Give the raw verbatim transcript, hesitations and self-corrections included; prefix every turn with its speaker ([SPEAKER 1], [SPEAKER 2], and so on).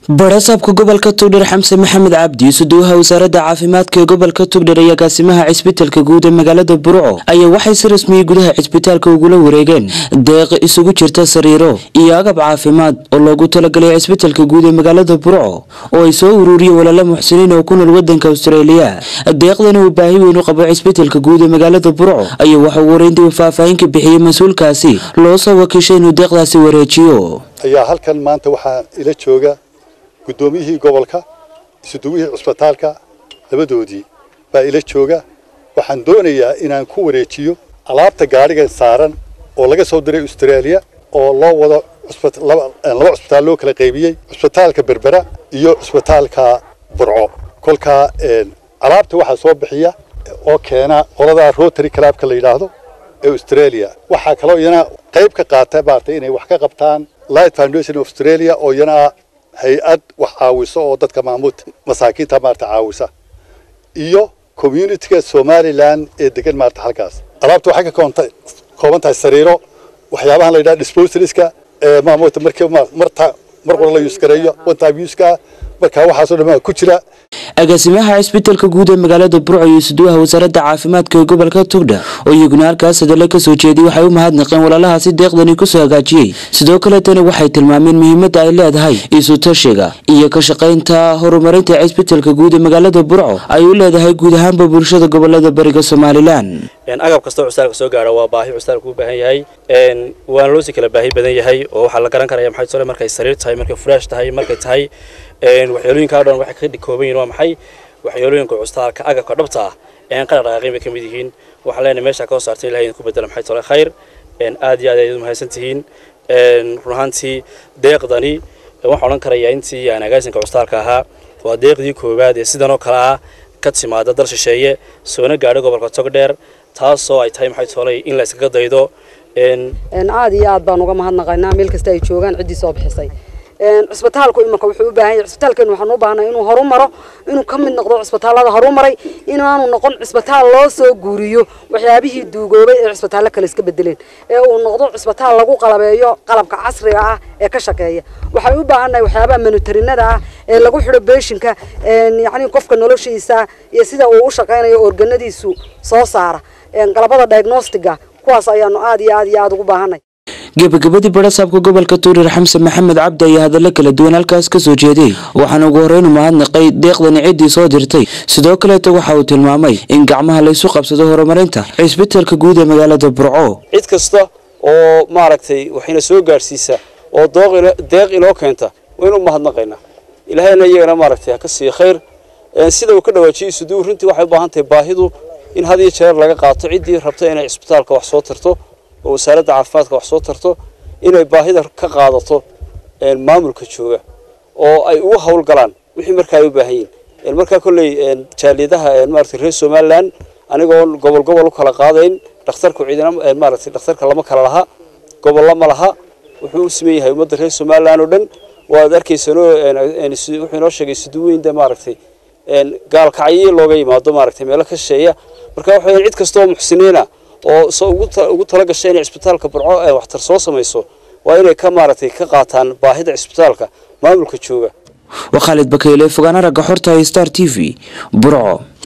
[SPEAKER 1] barasaabka gobolka Togdheer Xamse Maxamed Cabdi suduuha wasaaradda caafimaadka gobolka Togdheer ayaa gaasimaha cisbitaalka guud ee magaalada Burco ayaa waxay si rasmi ah gudaha cisbitaalka ugu la wareegeen deeq isugu jirta sariiro iyo agab caafimaad oo loogu talagalay cisbitaalka guud ee magaalada Burco oo ay soo ururiyeen walaalo muxsiniin oo ku nool wadanka Australia. deeqdan uu baahi weyn u qabo cisbitaalka guud ee magaalada Burco ayaa waxa uu wareyntii faahfaahin ka bixiyay mas'uulkaasi loo soo wakiishay inuu deeqdaasi wareejiyo.
[SPEAKER 2] ayaa halkan maanta waxa ila jooga guddoomiyihii gobolka isuduwihii cisbitaalka labadoodii baa ila jooga. waxaan doonayaa inaan ku wareejiyo alaabta gaariga saaran oo laga soo diray Australia oo loo wado laba cisbitaal loo kala qaybiyay cisbitaalka Berbera iyo cisbitaalka Burco. kolka alaabta waxa soo bixiya oo keena qolada Rotary Club-ka la yiraahdo ee Australia. waxa kale oo yana qayb ka qaata baartay inay wax ka qabtaan Light Foundation of Australia oo yana hay'ad wax caawiso oo dadka maamuud masaakiinta maarta caawisa iyo community-ga Somaliland ee degan maarta halkaas. alaabtu waxay ka koontay koobantahay sariiro waxyaabaha la yiraahdo disposaliska ee maamuudta markii marta mar walba la use gareeyo wanta use-ka marka waxa soo dhamaan ku jira agaasimaha cisbitaalka guud ee magaalada Burco iyo suduuha wasaaradda caafimaadka gobolka Togdheer oo iyaguna halkaas hadalka ka soo jeediyay waxay u mahadnaqeen walaalahaasi deeqdani ku soo hagaajiyay. sidoo kale tan waxay tilmaameen muhiimadda ay leedahay isu tashiga iyo ka shaqaynta horumarinta cisbitaalka guud ee magaalada Burco ay u leedahay guud ahaan bulshada gobolada bariga Soomaaliland.
[SPEAKER 3] een agab kasta oo cisbitaalka soo gaaro waa baahi cisbitaalku u baahan yahay een waan loo si kala baahi badan yahay oo waxa la garan karayaa maxay soo markay sariir tahay markay fresh tahay markay tahay een waxyeelooyinka dhan waxa ka dhikooban waa maxay waxyeelooyinka cisbitaalka agabka dhabta ah ee qara dhaqaaqay kamid yihiin waxa leenahay meesha ka soo saartay ilaahay ku bedel maxay soo khayr een aad iyo aad ay u mahadsantihiin een runaantii deeqdani waxa oran karayaa intii aan agaasinka cisbitaalka ahaa waa deeqdii koobaad ee sidan oo kale ah ka timaada dal shisheeye soona gaadhay gobolka Togdheer taasoo ay tahay maxay toolay in la iskaga daydo een
[SPEAKER 4] een aad iyo aad baan uga mahadnaqaynaa meel kasta ay joogaan cidii soo bixisay. een cisbitaalku imika wuxuu u baahan yahay cisbitaalkan waxaan u baahnaa inuu horumaro inuu ka mid noqdo cisbitaalada horumaray inaanu noqon cisbitaal loo soo guuriyo waxyaabihii duugoobay ee cisbitaalada kale iska bedeleen ee uu noqdo cisbitaal lagu qalabeeyo qalabka casriga ah ee ka shaqeeya. waxay u baahannahay waxyaabaha monitorinada ah ee lagu xidho beeshinka een yacni qofka noloshiisa iyo sida uu u shaqeynayo organadiisu soo saara een qalabada diagnostic-ga kuwaas ayaanu aad iyo aad iyo aad ugu baahannahay.
[SPEAKER 1] gabagabadii barasaabka gobolka Togdheer Xamse Maxamed Cabdi ayaa hadallo kala duwan halkaas ka soo jeeday waxaana ugu horeyn u mahadnaqay deeqdan cidii soo dirtay. sidoo kale waxa uu tilmaamay in gacmaha la isu qabsado horumarinta cisbitaalka guud ee magaalada Burco.
[SPEAKER 3] cid kasta oo maaragtay waxayna soo gaarsiisa oo deeq inoo keenta waynu mahadnaqaynaa ilaahayna iyagana maaragtay ka sii khayr sida uu ka dhawaajiyay sidoo runtii waxay u baahan tahay baahidu in had iyo jeer laga qaato cidii rabta inay cisbitaalka wax soo tarto oo wasaaradda caafimaadka wax soo tarto inay baahida ka qaadato een maamulka jooga oo ay ugu hawl galaan wixii markaa ay u baahan yihiin een markaa kulay een jaalidaha een maartay reer Somaliland anigoo gobol gobol u kala qaadayn dhakhtarku ciidana een maartay dhakhtarka lama kala laha gobol lama laha wuxuu u sameeyay ummadda reer Somaliland oo dhan waad arkaysanoo een wuxuu inoo sheegay siduweynta maartay een gaal kacay looga yimaado maartay meel ka shisheeya marka waxa cid kasta oo muxsiniina oo soo ugu tala gashay in cisbitaalka Burco ay wax tar soo sameeyso waa inay ka maaratay ka qaataan baahida cisbitaalka maamulka jooga.
[SPEAKER 1] وخالد بكيلي فوقنا رجع حرتها ستار تي في Burco.